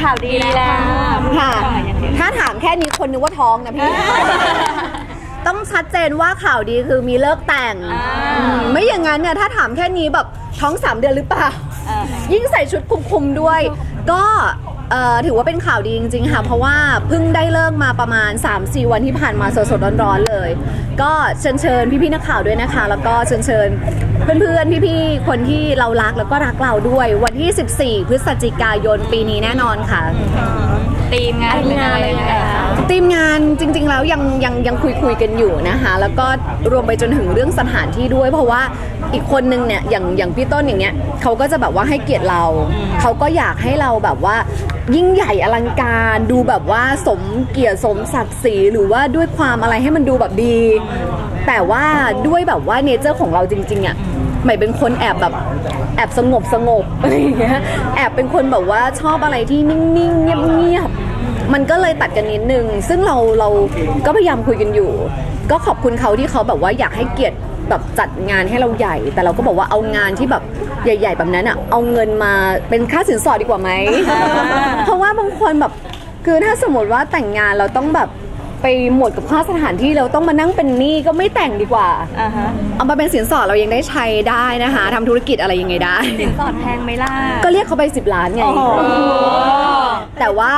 ข่าวดีแล้วค่ะถ้าถามแค่นี้คนนึกว่าท้องนะพี่ต้องชัดเจนว่าข่าวดีคือมีเลิกแต่งไม่อย่างนั้นเนี่ยถ้าถามแค่นี้แบบท้อง3 เดือนหรือเปล่ายิ่งใส่ชุดคลุมๆด้วยก็ถือว่าเป็นข่าวดีจริงๆค่ะเพราะว่าเพิ่งได้เลิกมาประมาณ 3-4 วันที่ผ่านมาสดๆร้อนๆเลยก็เชิญพี่ๆนักข่าวด้วยนะคะแล้วก็เชิญเพื่อนๆพี่ๆคนที่เรารักแล้วก็รักเราด้วยวันที่14 พฤศจิกายนปีนี้แน่นอนค่ะทีมงานเป็นอะไรคะทีมงานจริงๆแล้วยังคุยกันอยู่นะคะแล้วก็รวมไปจนถึงเรื่องสถานที่ด้วยเพราะว่าอีกคนนึงเนี่ยอย่างพี่ต้นอย่างเงี้ยเขาก็จะแบบว่าให้เกียรติเราเขาก็อยากให้เราแบบว่ายิ่งใหญ่อลังการดูแบบว่าสมเกียรติสมศักดิ์ศรีหรือว่าด้วยความอะไรให้มันดูแบบดีแต่ว่าด้วยแบบว่าเนเจอร์ของเราจริงๆอ่ะใหม่เป็นคนแอบสงบอะไรอย่างเงี้ยแอบเป็นคนแบบว่าชอบอะไรที่นิ่งๆเงียบๆมันก็เลยตัดกันนิดนึงซึ่งเราก็พยายามคุยกันอยู่ก็ขอบคุณเขาที่เขาแบบว่าอยากให้เกียรติแบบจัดงานให้เราใหญ่แต่เราก็บอกว่าเอางานที่แบบใหญ่ๆแบบนั้นอ่ะเอาเงินมาเป็นค่าสินสอดดีกว่าไหม เพราะว่าบางคนแบบคือถ้าสมมติว่าแต่งงานเราต้องแบบไปหมดกับค่าสถานที่เราต้องมานั่งเป็นหนี้ก็ไม่แต่งดีกว่าเอามาเป็นสินสอดเรายังได้ใช้ได้นะคะทำธุรกิจอะไรยังไงได้สินสอดแพงไหมล่ะก็เรียกเขาไป10 ล้านไงแต่ว่า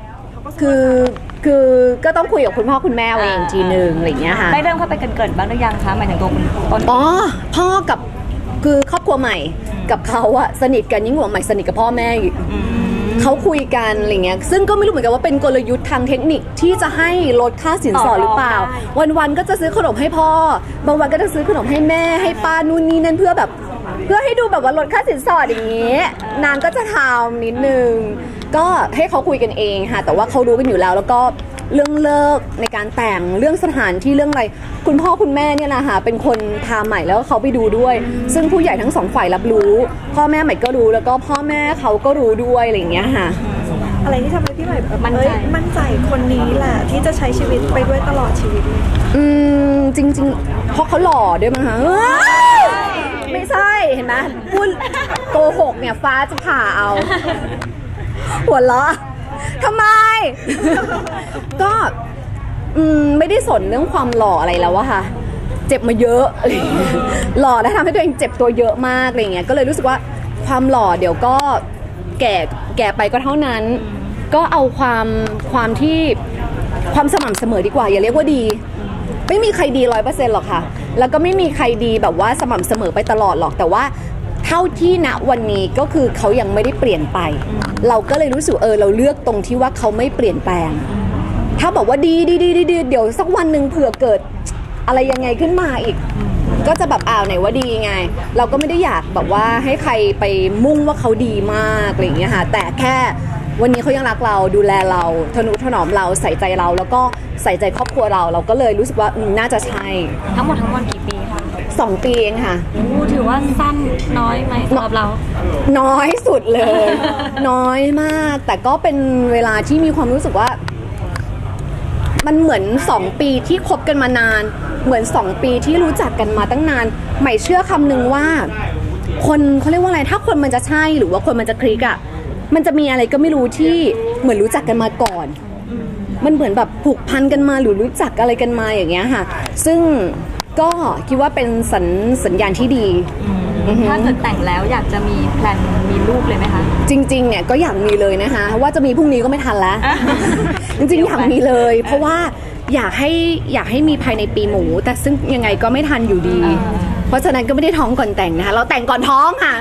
คือก็ต้องคุยกับคุณพ่อคุณแม่เองทีนึงอะไรอย่างเงี้ยค่ะได้เริ่มเข้าไปเกินบ้างหรือยังคะหมายถึงตัวคุณต้นอ๋อพ่อกับคือครอบครัวใหม่กับเขาอะสนิทกันยิ่งกว่าใหม่สนิทกับพ่อแม่เขาคุยกันอะไรเงี้ยซึ่งก็ไม่รู้เหมือนกันว่าเป็นกลยุทธ์ทางเทคนิคที่จะให้ลดค่าสินสอดหรือเปล่าวันๆก็จะซื้อขนมให้พ่อบางวันก็จะซื้อขนมให้แม่ให้ป้านู่นนี่นั่นเพื่อให้ดูแบบว่าลดค่าสินสอดอย่างงี้นางก็จะทำนิดนึงก็ให้เขาคุยกันเองค่ะแต่ว่าเขารู้กันอยู่แล้วก็เรื่องเลิกในการแต่งเรื่องสถานที่เรื่องอะไรคุณพ่อคุณแม่เนี่ยนะคะเป็นคนพาใหม่แล้วเขาไปดูด้วยซึ่งผู้ใหญ่ทั้ง2 ฝ่ายรับรู้พ่อแม่ใหม่ก็รู้แล้วก็พ่อแม่เขาก็รู้ด้วยอะไรอย่างเงี้ยค่ะอะไรที่ทำให้พี่ใหม่แบบมั่นใจคนนี้แหละที่จะใช้ชีวิตไปด้วยตลอดชีวิตจริงๆเพราะเขาหล่อด้วยมั้งคะไม่ใช่เห็นไหมพูดโกหกเนี่ยฟ้าจะผ่าเอาหัวเราะทำไมก็ไม่ได้สนเรื่องความหล่ออะไรแล้วอะค่ะเจ็บมาเยอะหล่อแล้วทำให้ตัวเองเจ็บตัวเยอะมากอะไรเงี้ยก็เลยรู้สึกว่าความหล่อเดี๋ยวก็แก่ไปก็เท่านั้นก็เอาความที่ความสม่ำเสมอดีกว่าอย่าเรียกว่าดีไม่มีใครดี100%หรอกค่ะแล้วก็ไม่มีใครดีแบบว่าสม่ำเสมอไปตลอดหรอกแต่ว่าเท่าที่ณวันนี้ก็คือเขายังไม่ได้เปลี่ยนไปเราก็เลยรู้สึกเราเลือกตรงที่ว่าเขาไม่เปลี่ยนแปลงถ้าบอกว่าดีเดี๋ยวสักวันหนึ่งเผื่อเกิดอะไรยังไงขึ้นมาอีกก็จะแบบไหนว่าดีไงเราก็ไม่ได้อยากแบบว่าให้ใครไปมุ่งว่าเขาดีมากอะไรอย่างเงี้ยค่ะแต่แค่วันนี้เขายังรักเราดูแลเราทนุถนอมเราใส่ใจเราแล้วก็ใส่ใจครอบครัวเราก็เลยรู้สึกว่าน่าจะใช่ทั้งหมดกี่ปีคะ 2 ปีเองค่ะถือว่าสั้นน้อยไหมสำหรับเราน้อยสุดเลย น้อยมากแต่ก็เป็นเวลาที่มีความรู้สึกว่ามันเหมือน2 ปีที่คบกันมานานเหมือน2 ปีที่รู้จักกันมาตั้งนานใหม่เชื่อคำนึงว่าคนเขาเรียกว่าอะไรถ้าคนมันจะใช่หรือว่าคนมันจะคลิกอ่ะมันจะมีอะไรก็ไม่รู้ที่เหมือนรู้จักกันมาก่อนมันเหมือนแบบผูกพันกันมาหรือรู้จักอะไรกันมาอย่างเงี้ยค่ะซึ่งก็คิดว่าเป็นสัญญาณที่ดีถ้าเกิดแต่งแล้วอยากจะมีแพลนมีลูกเลยไหมคะจริงๆเนี่ยก็อยากมีเลยนะคะว่าจะมีพรุ่งนี้ก็ไม่ทันแล้ว จริงๆอยากมีเลยเพราะว่าอยากให้มีภายในปีหมูแต่ซึ่งยังไงก็ไม่ทันอยู่ดีเพราะฉะนั้นก็ไม่ได้ท้องก่อนแต่งนะคะเราแต่งก่อนท้องค่ะ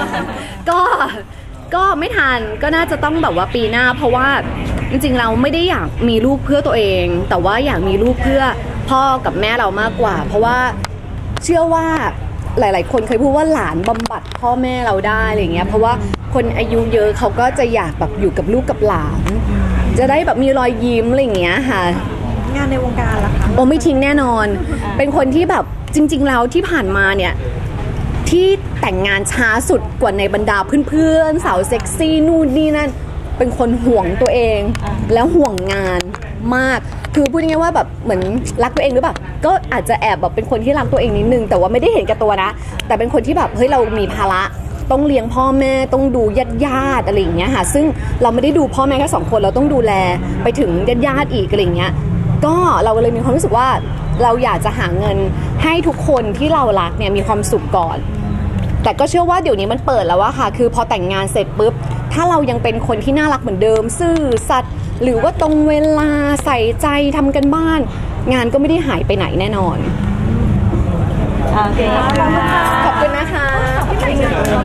ก็ไม่ทันก็น่าจะต้องแบบว่าปีหน้าเพราะว่าจริงๆเราไม่ได้อยากมีลูกเพื่อตัวเองแต่ว่าอยากมีลูกเพื่อพ่อกับแม่เรามากกว่าเพราะว่าเชื่อว่าหลายๆคนเคยพูดว่าหลานบำบัดพ่อแม่เราได้อะไรเงี้ยเพราะว่าคนอายุเยอะเขาก็จะอยากแบบอยู่กับลูกกับหลานจะได้แบบมีรอยยิ้มอะไรเงี้ยค่ะงานในวงการล่ะคะโอ้ไม่ทิ้งแน่นอนเป็นคนที่แบบจริงๆแล้วที่ผ่านมาเนี่ยที่แต่งงานช้าสุดกว่าในบรรดาเพื่อนๆสาวเซ็กซี่นู่นนี่นั่นเป็นคนห่วงตัวเองแล้วห่วงงานมากคือพูดง่ายๆว่าแบบเหมือนรักตัวเองหรือเปล่าก็อาจจะแอบแบบเป็นคนที่รักตัวเองนิดนึงแต่ว่าไม่ได้เห็นแก่ตัวนะแต่เป็นคนที่แบบเฮ้ยเรามีภาระต้องเลี้ยงพ่อแม่ต้องดูญาติอะไรอย่างเงี้ยค่ะซึ่งเราไม่ได้ดูพ่อแม่แค่2 คนเราต้องดูแลไปถึงญาติอีกอะไรอย่างเงี้ยก็เราเลยมีความรู้สึกว่าเราอยากจะหาเงินให้ทุกคนที่เรารักเนี่ยมีความสุขก่อนแต่ก็เชื่อว่าเดี๋ยวนี้มันเปิดแล้วว่าค่ะคือพอแต่งงานเสร็จปุ๊บถ้าเรายังเป็นคนที่น่ารักเหมือนเดิมซื่อสัตย์หรือว่าตรงเวลาใส่ใจทำกันบ้านงานก็ไม่ได้หายไปไหนแน่นอนโอเคขอบคุณนะคะ